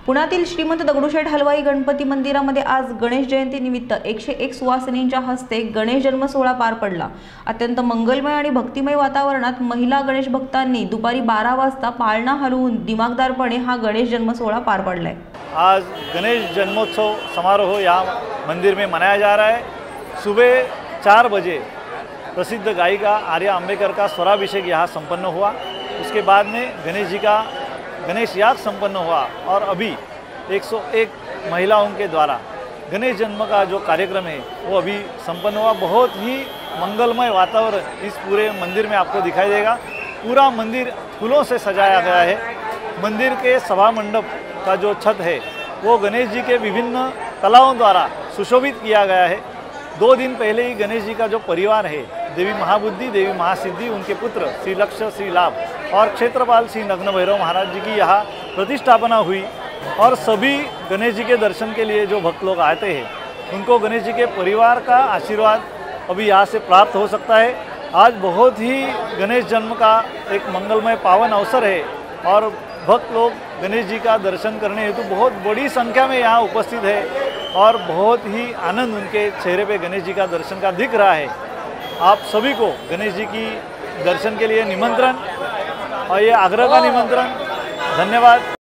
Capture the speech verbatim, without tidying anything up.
पुण्यातील श्रीमंत दगडूशेठ हलवाई गणपती मंदिरामध्ये आज गणेश जयंती निमित्त एकशे एक सुवासिनींच्या हस्ते गणेश जन्म सोहळा पार पडला। अत्यंत मंगलमय आणि भक्तिमय वातावरणात महिला गणेश भक्तांनी दुपारी बारा वाजता पाळणा हलवून दिमागदारपणे हा गणेश जन्म सोहळा पार पडलाय। आज गणेश जन्मोत्सव समारोह यहाँ मंदिर में मनाया जा रहा है। सुबह चार बजे प्रसिद्ध गायिका आर्या अंबेकर का स्वराभिषेक यहाँ संपन्न हुआ। उसके बाद में गणेश जी का गणेश याग संपन्न हुआ और अभी एक सौ एक महिलाओं के द्वारा गणेश जन्म का जो कार्यक्रम है वो अभी संपन्न हुआ। बहुत ही मंगलमय वातावरण इस पूरे मंदिर में आपको दिखाई देगा। पूरा मंदिर फूलों से सजाया गया है। मंदिर के सभा मंडप का जो छत है वो गणेश जी के विभिन्न कलाओं द्वारा सुशोभित किया गया है। दो दिन पहले ही गणेश जी का जो परिवार है, देवी महाबुद्धि, देवी महासिद्धि, उनके पुत्र श्री लक्ष्य, श्री लाभ और क्षेत्रपाल श्री नग्न भैरव महाराज जी की यहाँ प्रतिष्ठापना हुई और सभी गणेश जी के दर्शन के लिए जो भक्त लोग आते हैं उनको गणेश जी के परिवार का आशीर्वाद अभी यहाँ से प्राप्त हो सकता है। आज बहुत ही गणेश जन्म का एक मंगलमय पावन अवसर है और भक्त लोग गणेश जी का दर्शन करने हेतु बहुत बड़ी संख्या में यहाँ उपस्थित है और बहुत ही आनंद उनके चेहरे पे गणेश जी का दर्शन का दिख रहा है। आप सभी को गणेश जी की दर्शन के लिए निमंत्रण और ये आग्रह का निमंत्रण। धन्यवाद।